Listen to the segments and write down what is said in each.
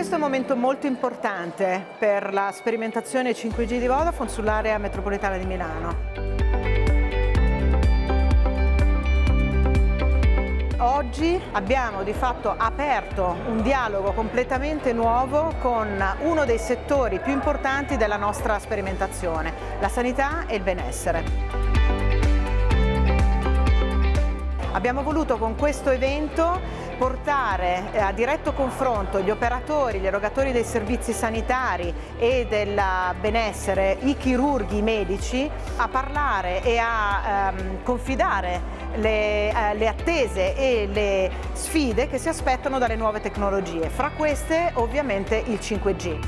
Questo è un momento molto importante per la sperimentazione 5G di Vodafone sull'area metropolitana di Milano. Oggi abbiamo di fatto aperto un dialogo completamente nuovo con uno dei settori più importanti della nostra sperimentazione, la sanità e il benessere. Abbiamo voluto con questo evento portare a diretto confronto gli operatori, gli erogatori dei servizi sanitari e del benessere, i chirurghi, i medici, a parlare e a confidare le attese e le sfide che si aspettano dalle nuove tecnologie, fra queste ovviamente il 5G.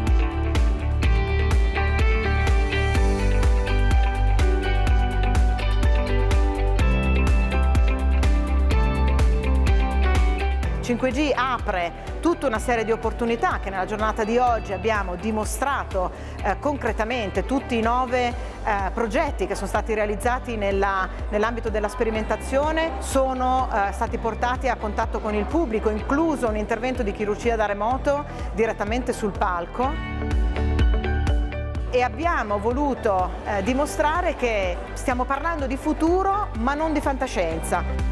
Il 5G apre tutta una serie di opportunità che nella giornata di oggi abbiamo dimostrato concretamente. Tutti i 9 progetti che sono stati realizzati nell'ambito della sperimentazione sono stati portati a contatto con il pubblico, incluso un intervento di chirurgia da remoto direttamente sul palco. E abbiamo voluto dimostrare che stiamo parlando di futuro ma non di fantascienza.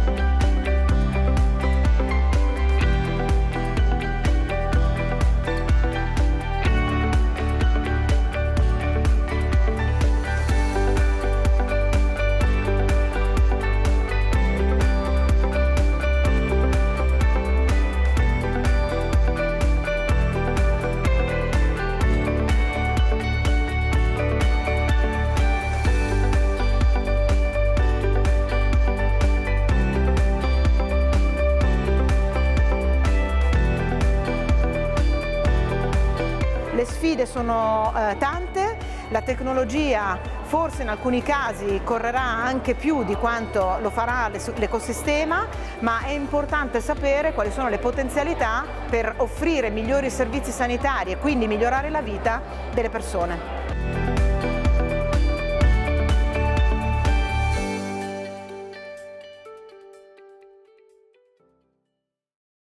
Le sfide sono tante, la tecnologia forse in alcuni casi correrà anche più di quanto lo farà l'ecosistema, ma è importante sapere quali sono le potenzialità per offrire migliori servizi sanitari e quindi migliorare la vita delle persone.